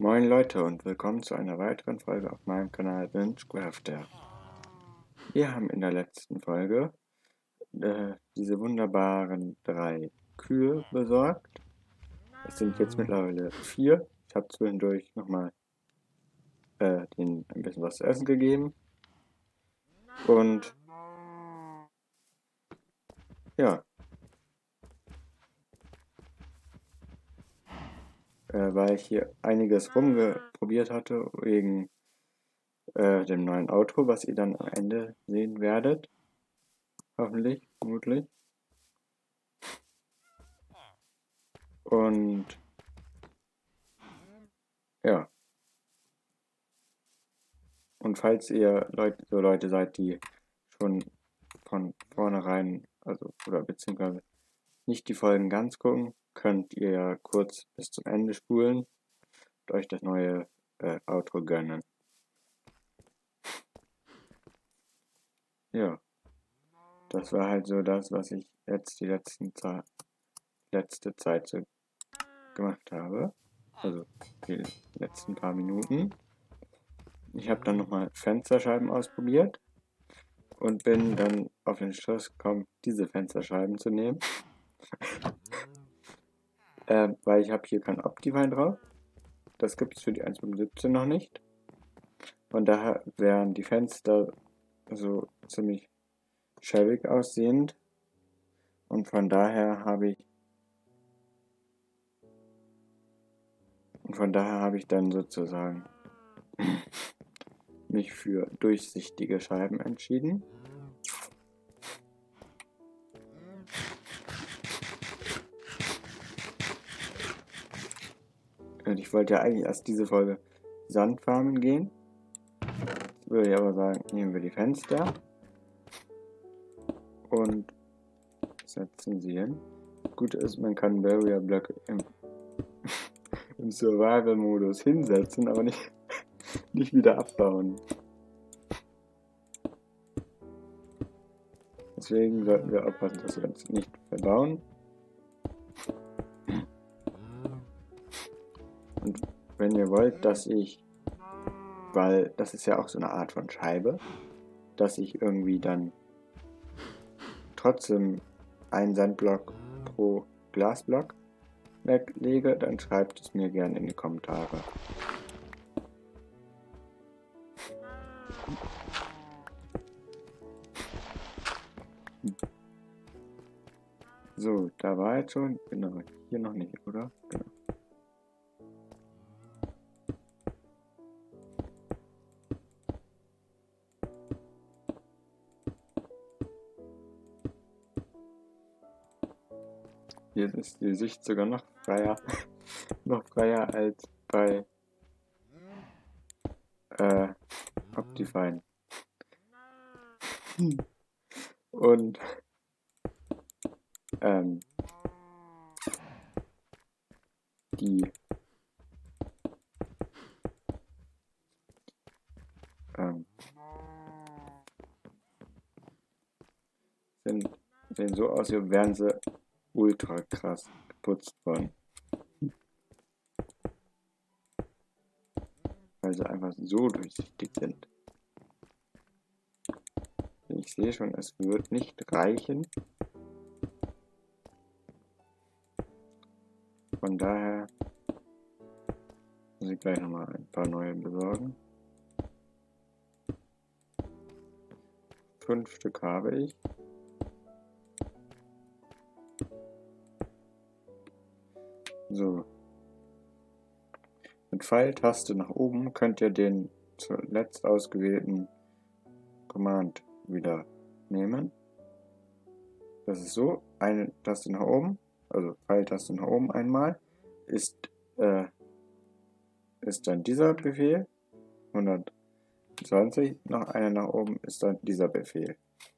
Moin Leute und willkommen zu einer weiteren Folge auf meinem Kanal Binge-Crafter. Wir haben in der letzten Folge diese wunderbaren 3 Kühe besorgt. Es sind jetzt mittlerweile 4. Ich habe zwischendurch nochmal denen ein bisschen was zu essen gegeben. Und ja, weil ich hier einiges rumprobiert hatte wegen dem neuen Auto, was ihr dann am Ende sehen werdet. Hoffentlich, vermutlich. Und ja. Und falls ihr Leute seid, die schon von vornherein, also oder beziehungsweise nicht die Folgen ganz gucken, könnt ihr ja kurz bis zum Ende spulen und euch das neue Outro gönnen. Ja, das war halt so das, was ich jetzt die letzte Zeit so gemacht habe. Also die letzten paar Minuten. Ich habe dann nochmal Fensterscheiben ausprobiert und bin dann auf den Schluss gekommen, diese Fensterscheiben zu nehmen. Weil ich habe hier kein Optifine drauf. Das gibt es für die 1.17 noch nicht. Von daher wären die Fenster so ziemlich schäbig aussehend. Und von daher habe ich dann sozusagen mich für durchsichtige Scheiben entschieden. Und ich wollte ja eigentlich erst diese Folge Sandfarmen gehen. Jetzt würde ich aber sagen, nehmen wir die Fenster und setzen sie hin. Gut ist, man kann Barrier-Blöcke im Survival-Modus hinsetzen, aber nicht wieder abbauen. Deswegen sollten wir aufpassen, dass wir uns nicht verbauen. Und wenn ihr wollt, weil das ist ja auch so eine Art von Scheibe, dass ich irgendwie dann trotzdem einen Sandblock pro Glasblock weglege, dann schreibt es mir gerne in die Kommentare. So, da war jetzt schon, genau, hier noch nicht, oder? Genau. Hier ist die Sicht sogar noch freier, noch freier als bei Optifine. Und die sehen so aus, als wären sie ultra krass geputzt worden. Weil sie einfach so durchsichtig sind. Ich sehe schon, es wird nicht reichen. Von daher muss ich gleich nochmal ein paar neue besorgen. 5 Stück habe ich. So. Mit Pfeiltaste nach oben könnt ihr den zuletzt ausgewählten Command wieder nehmen. Das ist so, eine Taste nach oben, also Pfeiltaste nach oben einmal, ist dann dieser Befehl. 120, noch eine nach oben ist dann dieser Befehl.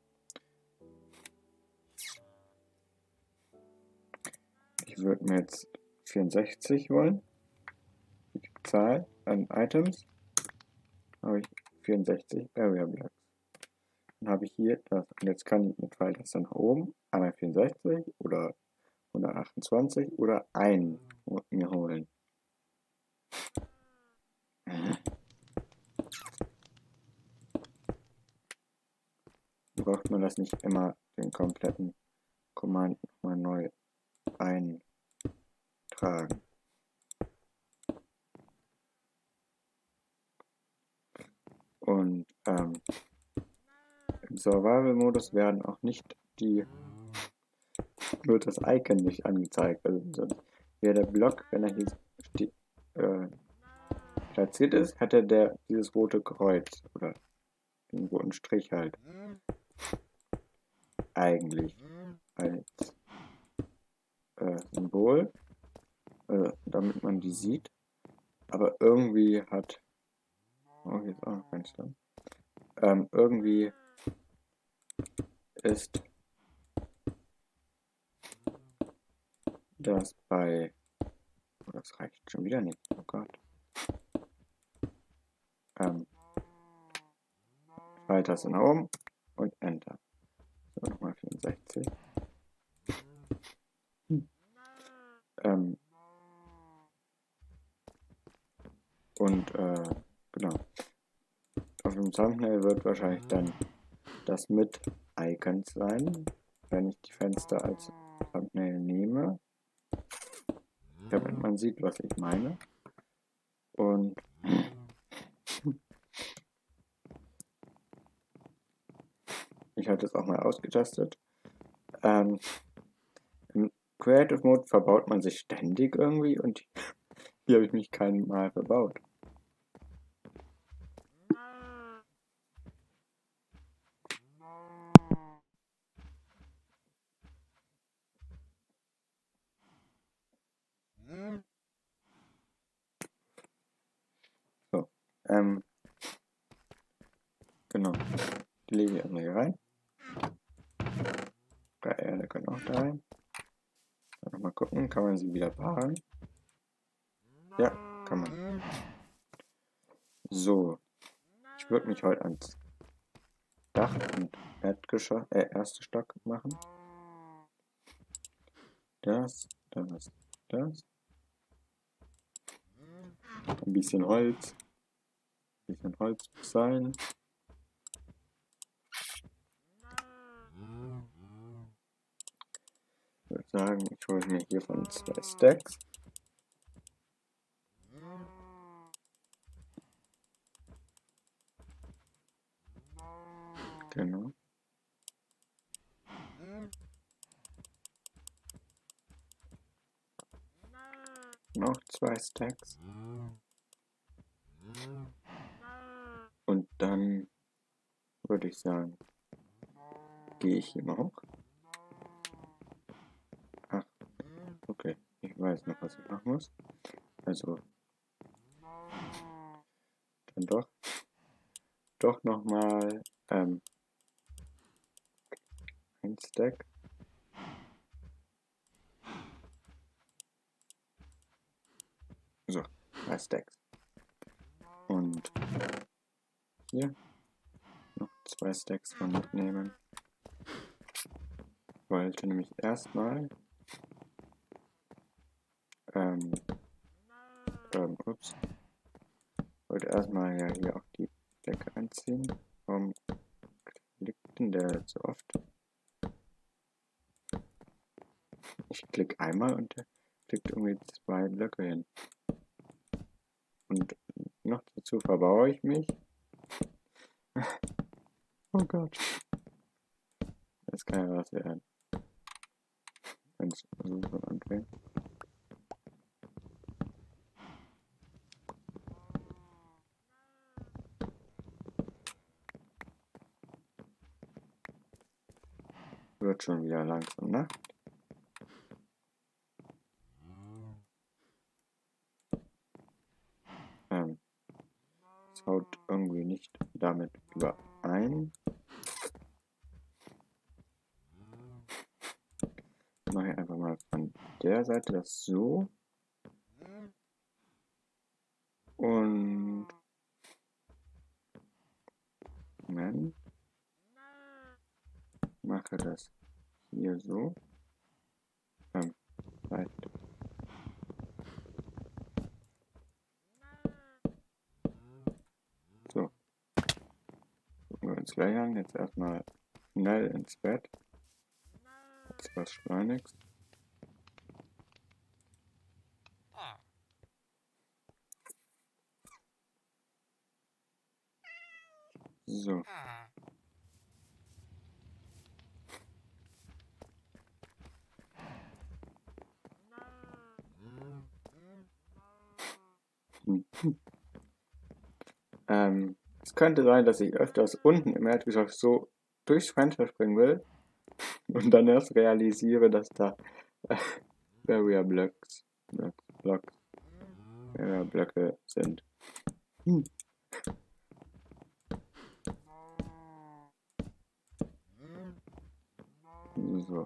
Ich würde mir jetzt 64 wollen. Die Zahl an Items habe ich 64 Area Blocks. Dann habe ich hier das. Und jetzt kann ich mit Pfeiltaste nach oben einmal 64 oder 128 oder einen mir holen. braucht man das nicht immer den kompletten Command nochmal neu eintragen. Und im Survival-Modus werden auch nicht nur das Icon nicht angezeigt. Also sonst wäre der Block, wenn er hier platziert ist, hat er dieses rote Kreuz oder den roten Strich halt eigentlich als Symbol, damit man die sieht. Aber irgendwie hier ist auch noch kein Stamm. Irgendwie ist das das reicht schon wieder nicht, oh Gott. Pfeiltaste nach oben und Enter. So, nochmal 64. Genau. Auf dem Thumbnail wird wahrscheinlich dann das mit Icons sein, wenn ich die Fenster als Thumbnail nehme, damit man sieht, was ich meine. Und ich hatte es auch mal ausgetestet. Im Creative Mode verbaut man sich ständig irgendwie und hier habe ich mich kein Mal verbaut. So, genau. Die lege ich erstmal hier rein. 3 Erde können auch da rein. Dann nochmal gucken, kann man sie wieder paaren? Ja, kann man. So, ich würde mich heute ans Dach und Erdgeschoss, erste Stock machen. Das. Ein bisschen Holz. Muss sein. Ich würde sagen, ich hole mir hiervon 2 Stacks. Genau. Noch 2 Stacks. Und dann würde ich sagen, gehe ich hier mal hoch. Ach, okay. Ich weiß noch, was ich machen muss. Also, dann doch nochmal ein Stack. So, 3 Stacks. Und hier noch 2 Stacks von mitnehmen. Ich wollte nämlich erstmal wollte erstmal ja hier auch die Decke anziehen. Warum klickt denn der so oft? Ich klicke einmal und der klickt irgendwie 2 Blöcke hin. Und noch dazu verbaue ich mich. Oh Gott. Das kann ja was werden. Wenn es so anfängt. Wird schon wieder langsam Nacht. Es haut irgendwie nicht damit überein. Ich mache einfach mal von der Seite das so. Und Moment. Mache das hier so. Vielleicht. So. Gucken wir uns gleich an. Jetzt erstmal schnell ins Bett. Jetzt was schleunigst. So. Es könnte sein, dass ich öfters unten im Erdgeschoss so durchs Fenster springen will und dann erst realisiere, dass da Barrier Blöcke sind. So.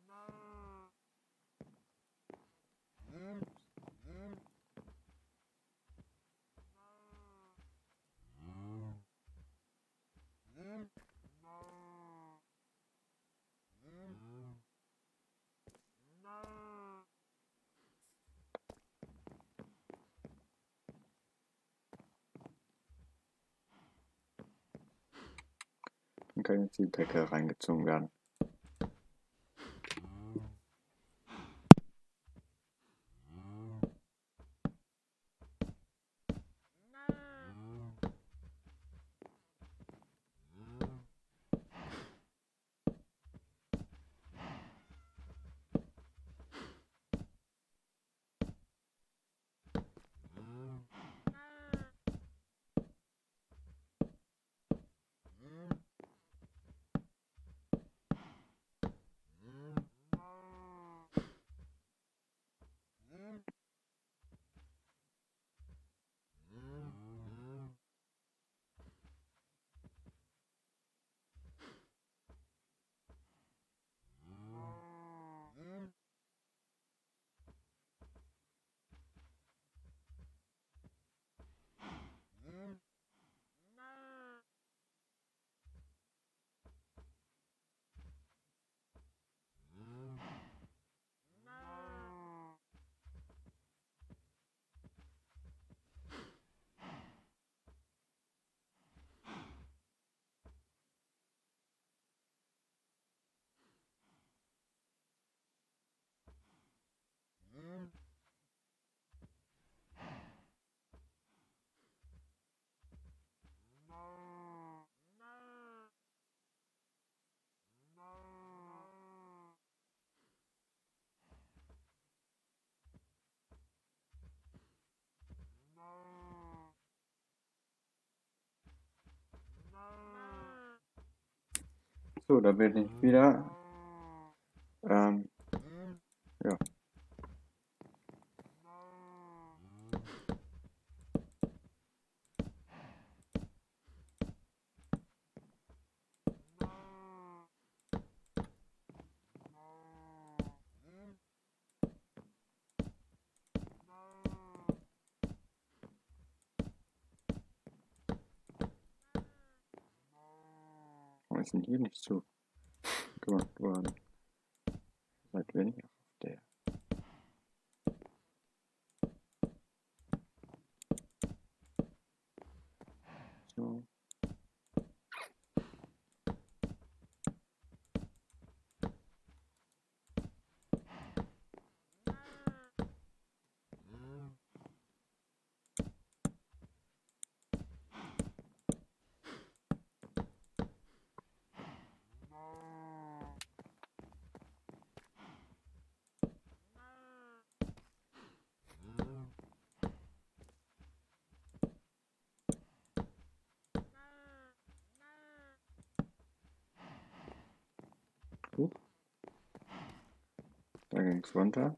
Dann kann jetzt die Decke reingezogen werden. So, da bin ich wieder. Ja. Warum ist denn hier nicht so gemacht worden? Seit wenn ich auf der. So. Da ging es runter.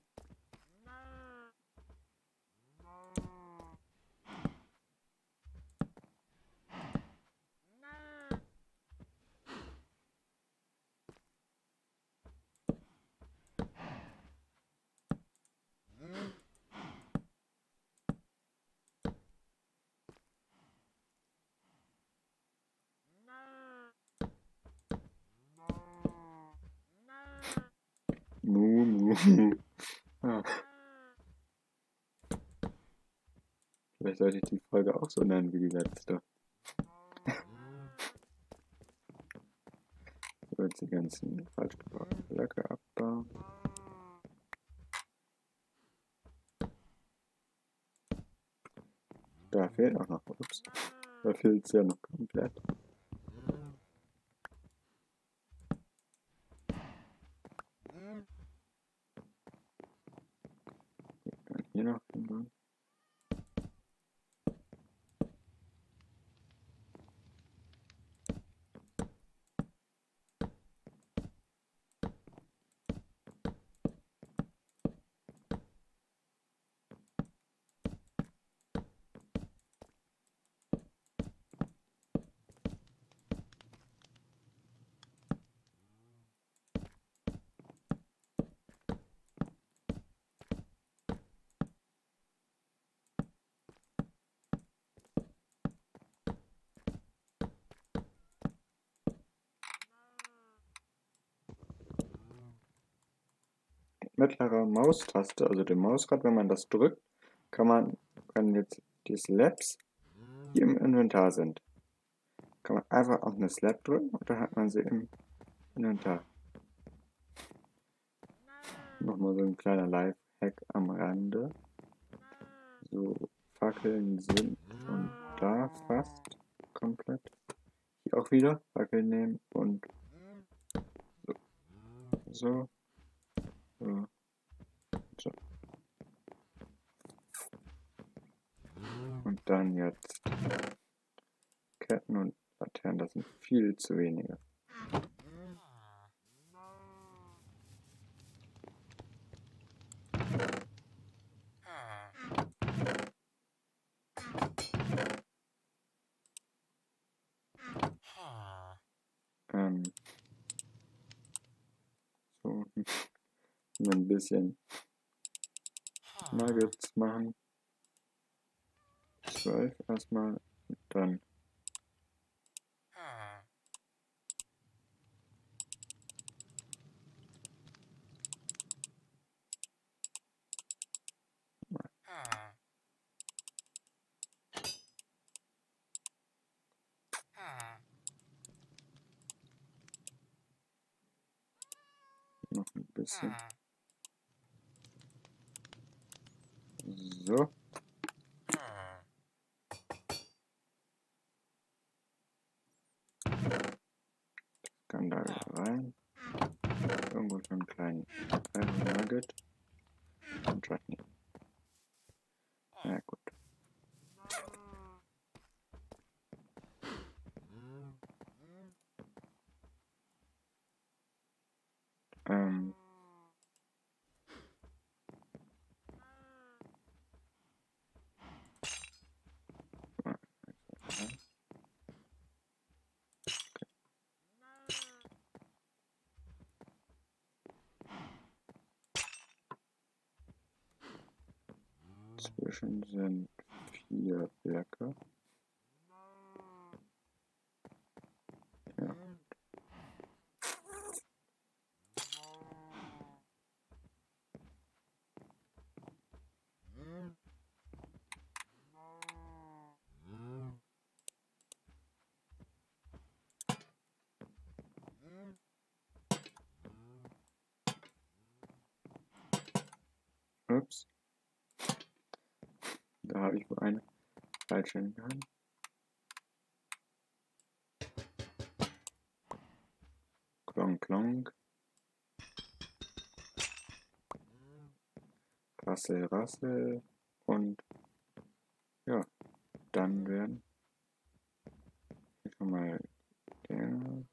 Ah. Vielleicht sollte ich die Folge auch so nennen wie die letzte. kurz die ganzen falsch gebauten Blöcke abbauen. Da fehlt auch noch, ups, da fehlt es ja noch komplett. Hier noch hinbauen. Mittlere Maustaste, also dem Mausrad, wenn man das drückt, kann jetzt die Slabs, die im Inventar sind, kann man einfach auf eine Slab drücken und dann hat man sie im Inventar. Nochmal so ein kleiner Lifehack am Rande. So, Fackeln sind schon da fast komplett. Hier auch wieder Fackeln nehmen und so. So. So. Und dann jetzt Ketten und Laternen, das sind viel zu wenige. So ein bisschen Nuggets machen. 12 erstmal, dann noch ein bisschen. So. Kann da wieder rein. Irgendwo so einen kleinen Nugget und Chutney. Ja gut. Zwischen sind 4 Blöcke. Ja. Ups. Da habe ich wohl eine falsche in der Hand. Klonk, klonk. Rassel, rassel. Und ja, dann werden hier schon mal der.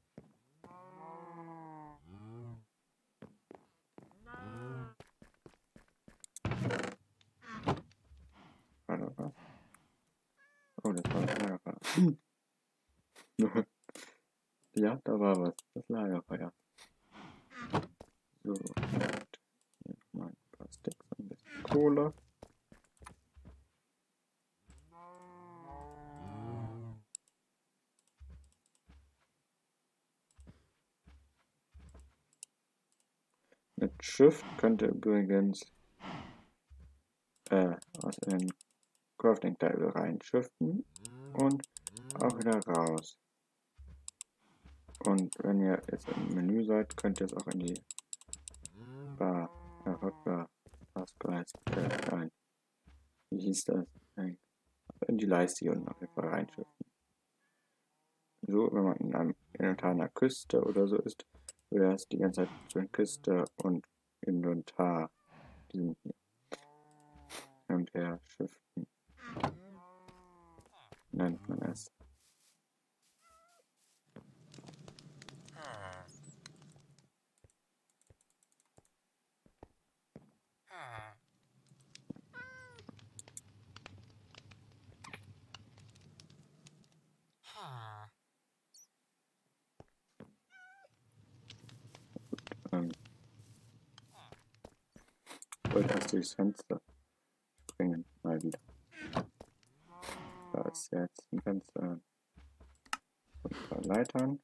War da was? Oh, das war das Lagerfeuer. Ja, da war was. Das Lagerfeuer. So, und hier nochmal ein paar Sticks und ein bisschen Kohle. Mit Shift könnt ihr übrigens aus dem Crafting Table rein shiften und auch wieder raus. Und wenn ihr jetzt im Menü seid, könnt ihr es auch in die Bar, Hotbar, Taskbar, nein, wie hieß das? Nein, in die Leiste hier unten auf jeden Fall reinschiften. So, wenn man in einem Inventar an der Küste oder so ist, würde das die ganze Zeit zwischen Küste und Inventar diesen hier hin und her shiften. Nennt man es. Ich wollte erst durchs Fenster springen, mal wieder. Da ist jetzt ein Fenster und ein paar Leitern.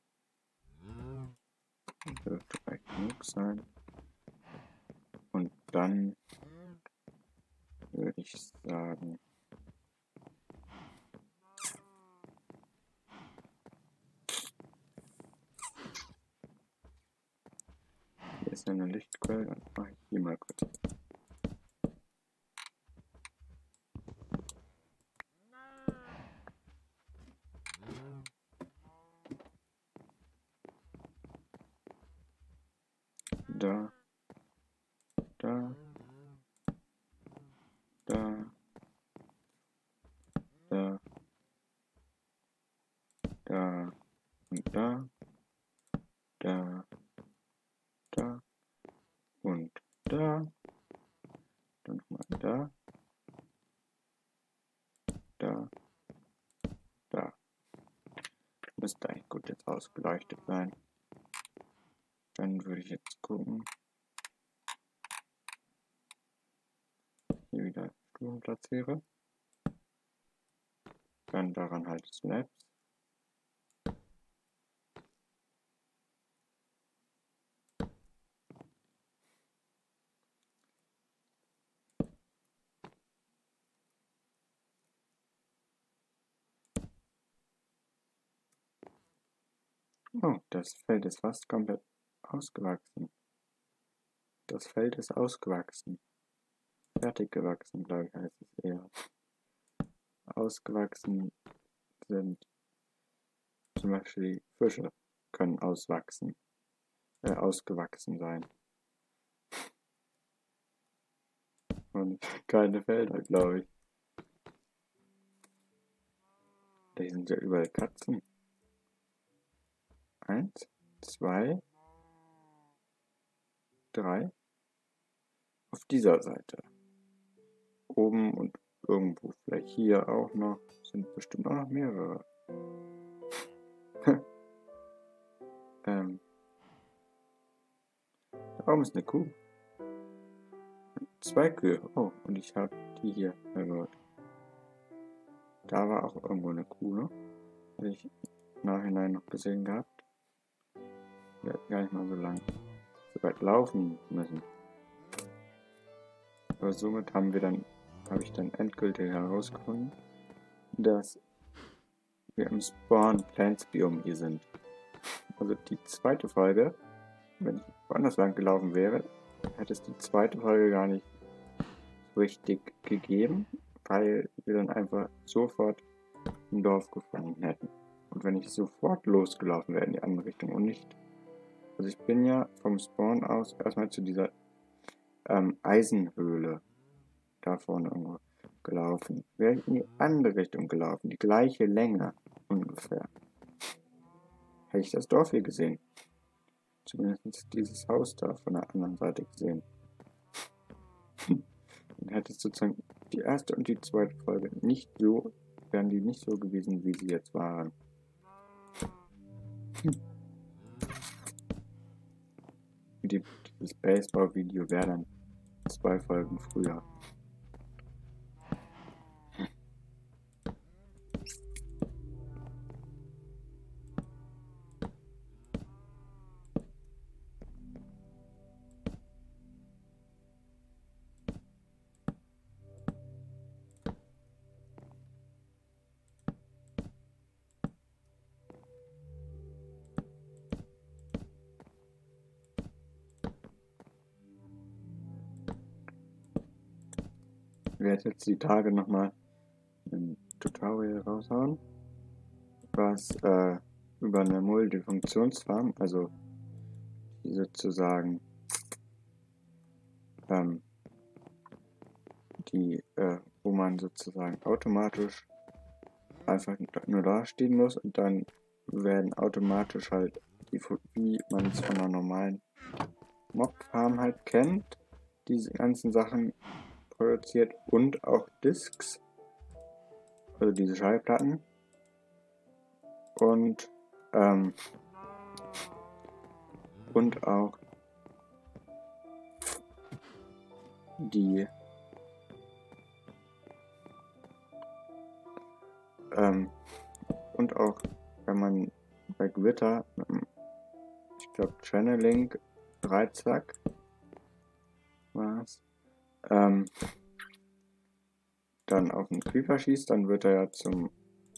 Dürfte gleich genug sein. Und dann würde ich sagen, hier ist eine Lichtquelle, dann mache ich die mal kurz. Da, da, da, da, da und da, da, da und da, dann nochmal da, da, da. Müsste eigentlich gut jetzt ausgeleuchtet sein. Dann würde ich jetzt gucken. Hier wieder Stufen platziere. Dann daran halt Snaps. Oh, das Feld ist fast komplett ausgewachsen. Das Feld ist ausgewachsen. Fertig gewachsen, glaube ich, heißt es eher. Ausgewachsen sind zum Beispiel die Fische können auswachsen, ausgewachsen sein. Und keine Felder, glaube ich. Da sind ja überall Katzen. 1, 2, 3. Auf dieser Seite. Oben und irgendwo, vielleicht hier auch noch, sind bestimmt auch noch mehrere. Da oben ist eine Kuh. 2 Kühe. Oh, und ich habe die hier. Also, da war auch irgendwo eine Kuh, ne? Habe ich im Nachhinein noch gesehen gehabt. Die hat gar nicht mal so lang so weit laufen müssen. Aber somit habe ich dann endgültig herausgefunden, dass wir im Spawn Plants Biom hier sind. Also die zweite Folge, wenn ich woanders lang gelaufen wäre, hätte es die zweite Folge gar nicht so richtig gegeben, weil wir dann einfach sofort ein Dorf gefunden hätten. Und wenn ich sofort losgelaufen wäre in die andere Richtung und nicht. Also ich bin ja vom Spawn aus erstmal zu dieser Eisenhöhle da vorne irgendwo gelaufen. Wäre ich in die andere Richtung gelaufen, die gleiche Länge ungefähr, hätte ich das Dorf hier gesehen. Zumindest dieses Haus da von der anderen Seite gesehen. Dann hätte es sozusagen die erste und die zweite Folge wären die nicht so gewesen, wie sie jetzt waren. Dieses Baseball-Video wäre dann 2 Folgen früher. werde jetzt die Tage nochmal ein Tutorial raushauen, was über eine Multifunktionsfarm, also die sozusagen wo man sozusagen automatisch einfach nur da stehen muss und dann werden automatisch halt wie man es von einer normalen Mob-Farm halt kennt, diese ganzen Sachen produziert und auch Discs, also diese Schallplatten und auch die und auch wenn man bei Gewitter mit dem, ich glaube Channeling Dreizack war's, dann auf den Creeper schießt, dann wird er ja zum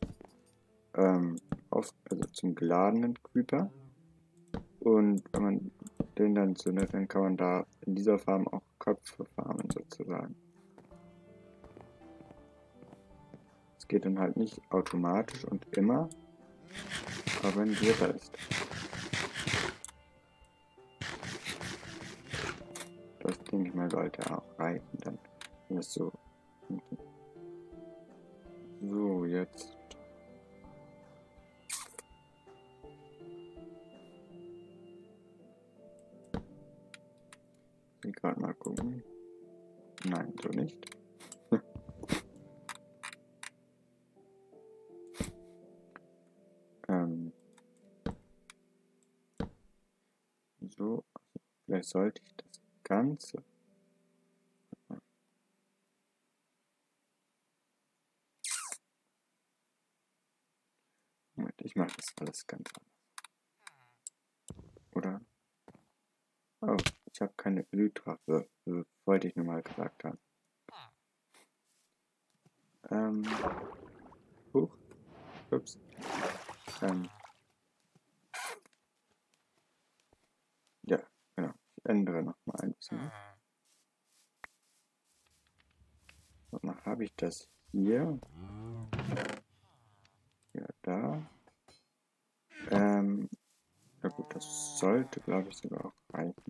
zum geladenen Creeper. Und wenn man den dann zündet, dann kann man da in dieser Farm auch Köpfe farmen sozusagen. Es geht dann halt nicht automatisch und immer, aber wenn Gewitter ist. Das denke ich mal sollte auch reichen, dann ist so. So, jetzt. Ich gerade mal gucken. Nein, so nicht. So, vielleicht sollte ich das Ganze. Moment, ich mache das alles ganz anders. Oder? Oh, ich habe keine Elytra-Würfel, wollte ich nur mal gesagt haben. Huch, ups. Ja, genau. Ich ändere nochmal ein bisschen. Und dann habe ich das hier. Ja, da. Ja gut, das sollte, glaube ich, sogar auch reichen.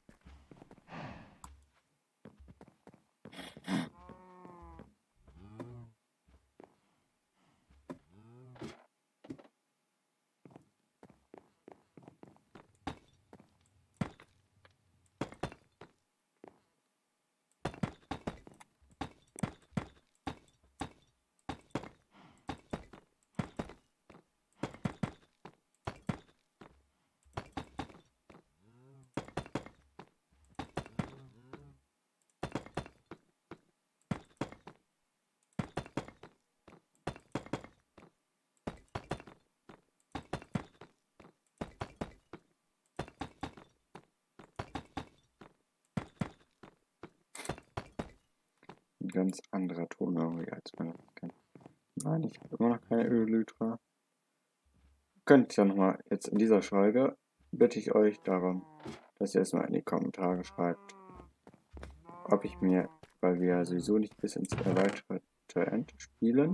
Ein ganz anderer Ton irgendwie, als man das kennt. Nein, ich habe immer noch keine Elytra. Könnt ihr nochmal, jetzt in dieser Folge, bitte ich euch darum, dass ihr es mal in die Kommentare schreibt, ob ich mir, weil wir ja sowieso nicht bis ins erweiterte End spielen,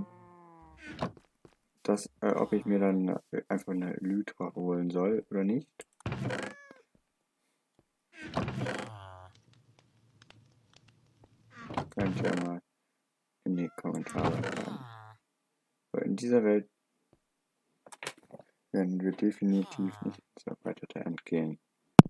ob ich mir dann einfach eine Elytra holen soll oder nicht. Könnt ihr mal in die Kommentare schreiben. Weil in dieser Welt werden wir definitiv nicht ins erweiterte End gehen.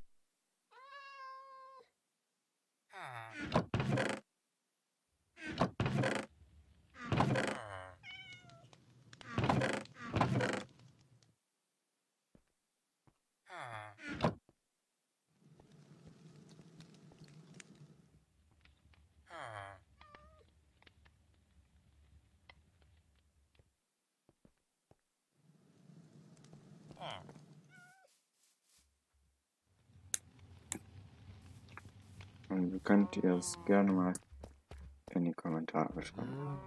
Und könnt ihr es gerne mal in die Kommentare schreiben.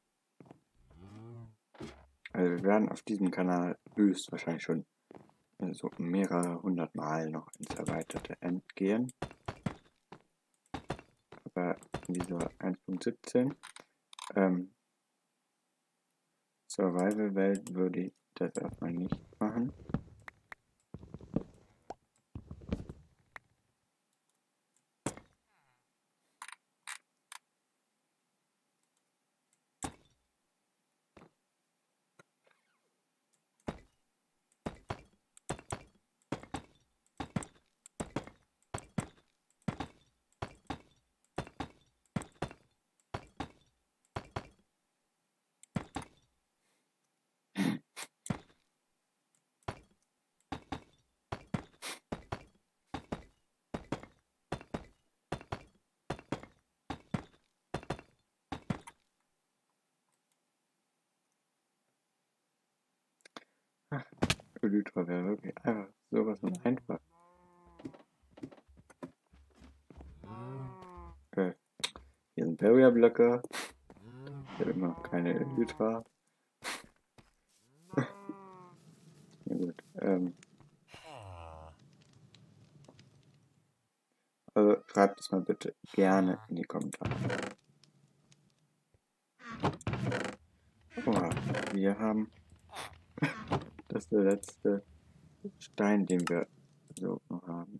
Also wir werden auf diesem Kanal höchstwahrscheinlich schon so mehrere hundert Mal noch ins erweiterte End gehen. Aber in dieser 1.17 Survival-Welt würde ich das erstmal nicht machen. Elytra wäre wirklich einfach sowas von einfach. Hier sind Barrier-Blöcke. Ich habe immer noch keine Elytra. Ja gut. Also schreibt es mal bitte gerne in die Kommentare. Oha, wir haben das ist der letzte Stein, den wir so noch haben.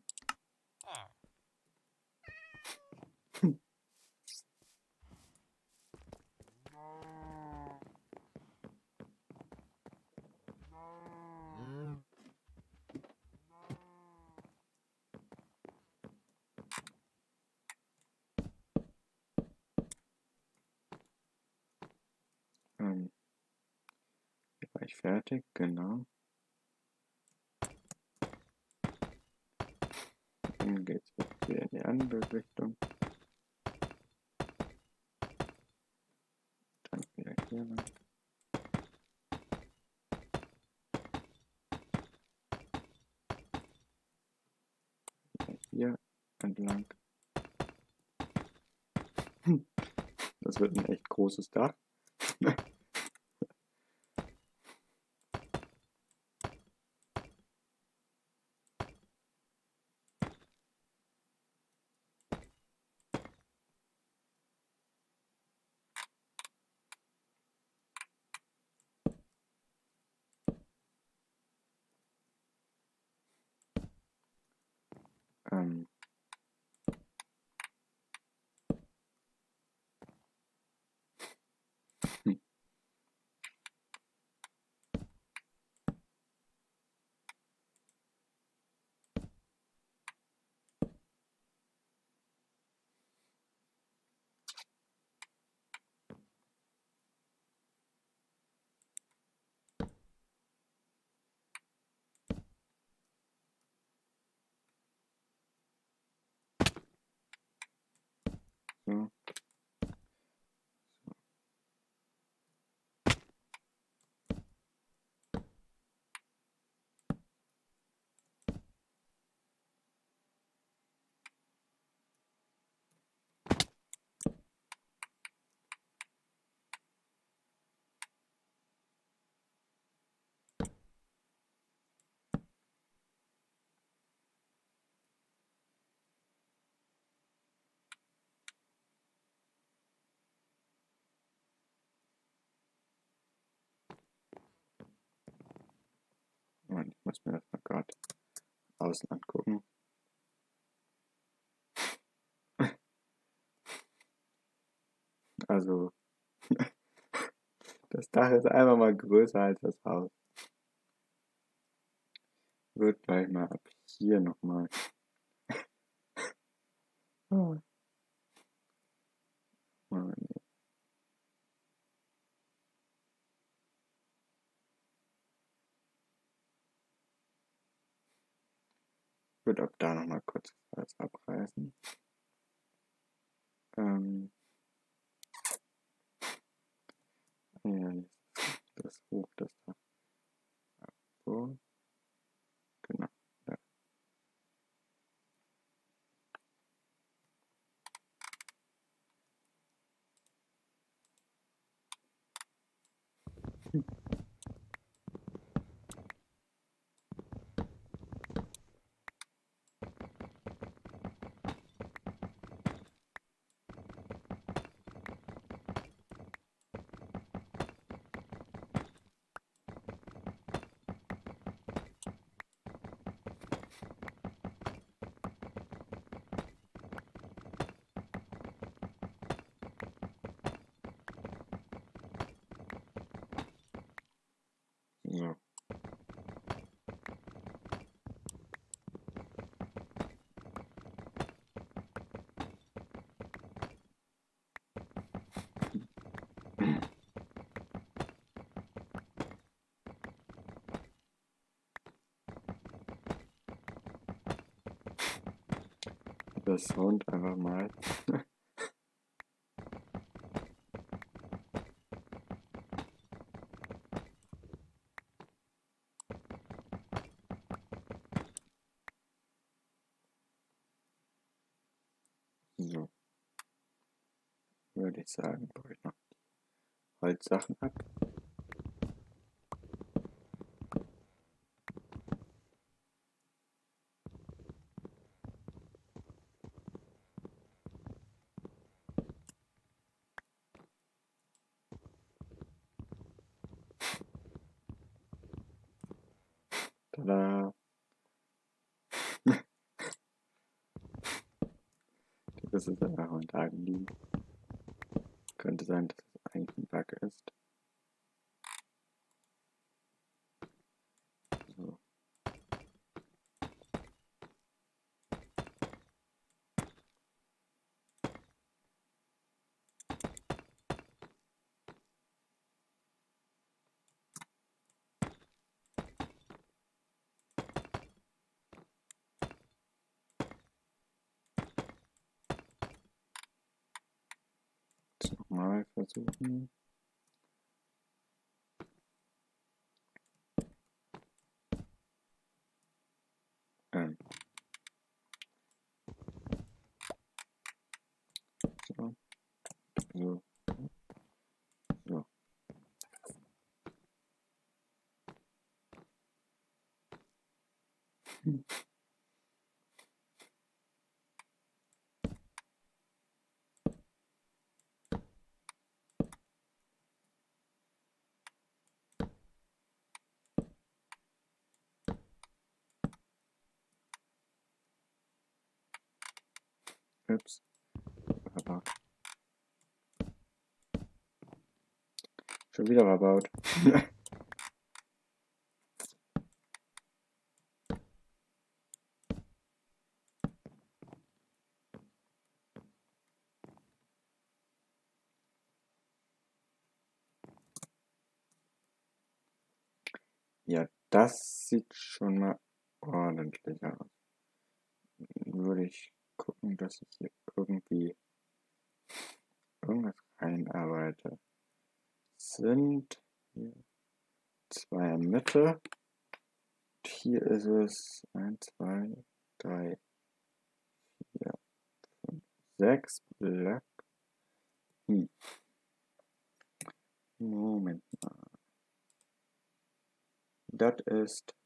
Hier war ich fertig, genau. Dann geht es wieder in die andere Richtung. Dann wieder hier lang. Wieder hier entlang. Das wird ein echt großes Dach. Ähm, so. Und ich muss mir das mal gerade außen angucken. Also, das Dach ist einfach mal größer als das Haus. Wird gleich mal ab hier nochmal. Oh. Ich würde auch da nochmal kurz alles abreißen. Ja, das hoch, das Dach. So, genau. Ja. das Sound einfach mal. So, würde ich sagen, baue ich noch Holzsachen ab. Tada! Das ist einfach ein Tagen liegen. Könnte sein, dass es eigentlich ein Bug ist. So. Jetzt nochmal versuchen. So. So. So. So. Ups. Verbaut. Schon wieder verbaut. Ja, das sieht schon mal ordentlich aus. Würde ich gucken, dass ich hier irgendwie irgendwas reinarbeite. Sind hier 2 in Mitte. Und hier ist es 1, 2, 3, 4, 5, 6 Blöcke. Moment mal. Das ist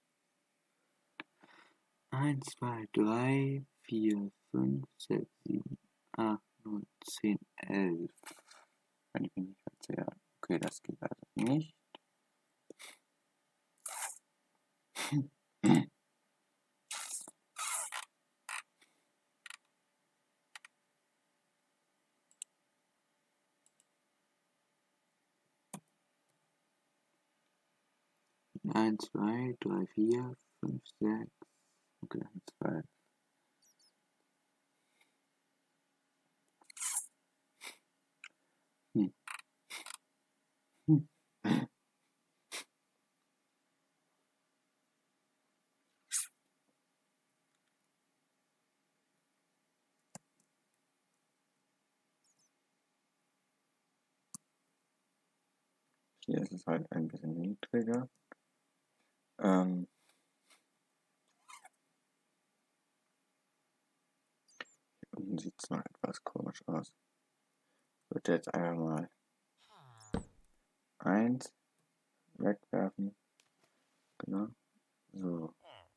1, 2, 3, 4, 5, 6, 7, 8, 9, 10, 11. Wenn ich mich nicht verzähle. Okay, das geht also nicht. Eins, 2, 3, 4, 5, 6. Okay, 12. Hier ist es halt ein bisschen niedriger. Hier unten sieht es noch etwas komisch aus. Ich würde jetzt einfach mal 1 wegwerfen. Genau. So.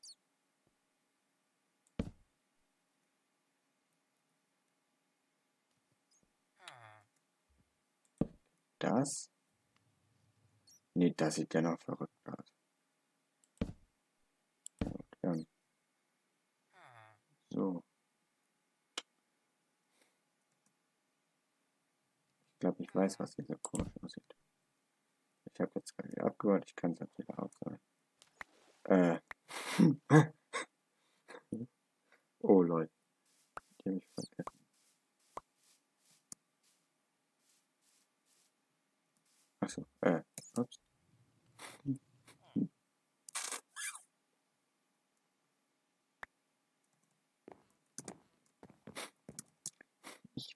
Das. Nee, das sieht ja noch verrückt aus. Gut, so. Ich glaube, ich weiß, was hier so komisch aussieht. Ich habe jetzt gerade wieder abgebaut. Ich kann es jetzt wieder aufsammeln. Oh, Leute. Die habe ich vergessen. Achso, ups.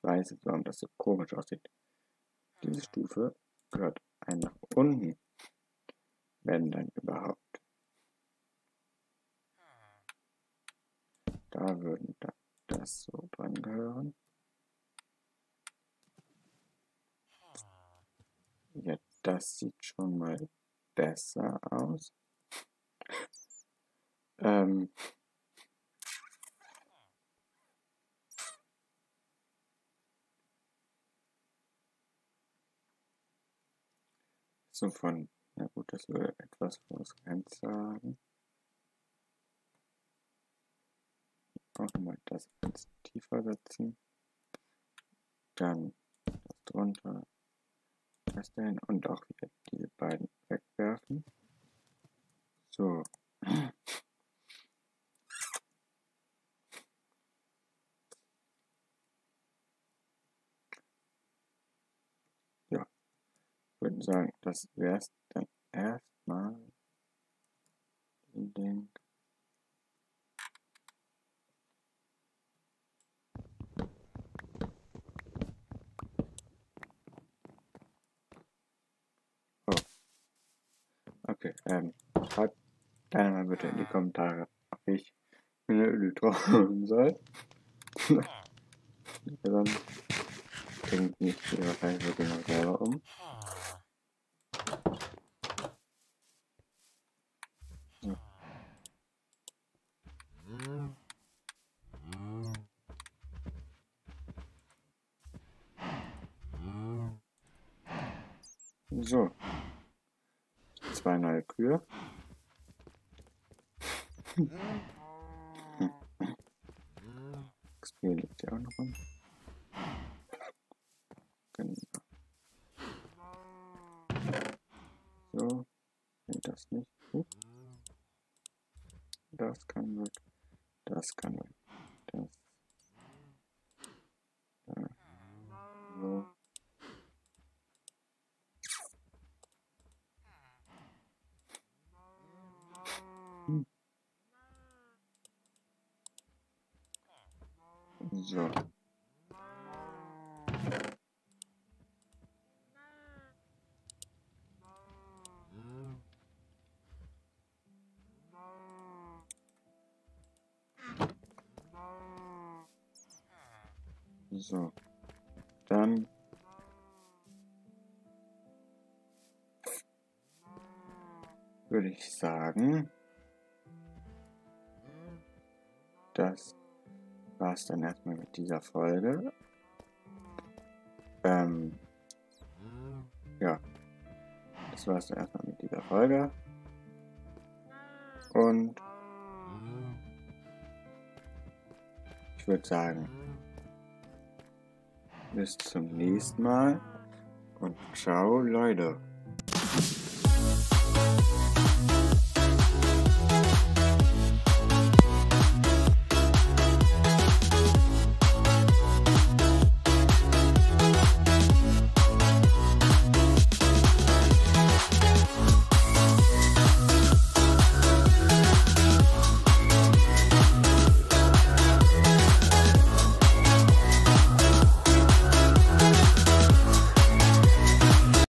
weiß jetzt, warum das so komisch aussieht. Diese Stufe gehört ein nach unten, wenn dann überhaupt. Da würden das so dran gehören. Ja, das sieht schon mal besser aus. So von, na gut, das würde etwas vors Fenster haben. Auch nochmal das ganz tiefer setzen. Dann das drunter, das dahin und auch wieder diese beiden wegwerfen. So. Ja, ich würde sagen, das wäre es dann erstmal. Ding. Oh. Okay, schreibt gerne mal bitte in die Kommentare, ob ich mir eine Ölütre holen soll. Sonst bringt mich die wahrscheinlich wirklich noch selber um. So. 2 neue Kühe. XP liegt ja auch noch rum. Genau. So. Nee, das nicht. Das kann weg. Das kann weg. Das. Da. So. So. So. Dann würde ich sagen, das war es dann erstmal mit dieser Folge. Ja, das war es dann erstmal mit dieser Folge. Und ich würde sagen, bis zum nächsten Mal und ciao, Leute.